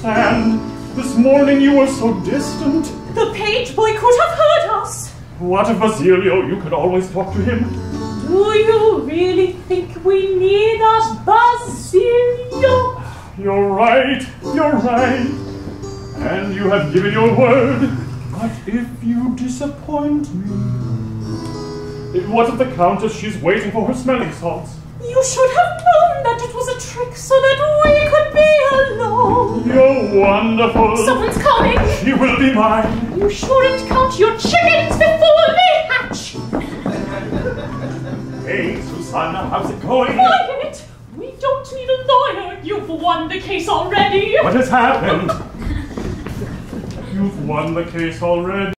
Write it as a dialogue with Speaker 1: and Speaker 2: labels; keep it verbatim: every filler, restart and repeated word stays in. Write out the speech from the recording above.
Speaker 1: understand. This morning you were so distant.
Speaker 2: The page boy could have heard us.
Speaker 1: What of Basilio? You could always talk to him.
Speaker 2: Do you really think we need us, Basilio?
Speaker 1: You're right, you're right. And you have given your word. But if you disappoint me... What of the Countess? She's waiting for her smelling salts.
Speaker 2: You should have known that it was a trick so that we could be alone.
Speaker 1: You're wonderful.
Speaker 2: Someone's coming.
Speaker 1: She will be mine.
Speaker 2: You shouldn't count your chickens before they hatch.
Speaker 1: Hey, Susanna, how's it going?
Speaker 2: Quiet! We don't need a lawyer. You've won the case already.
Speaker 1: What has happened? You've won the case already.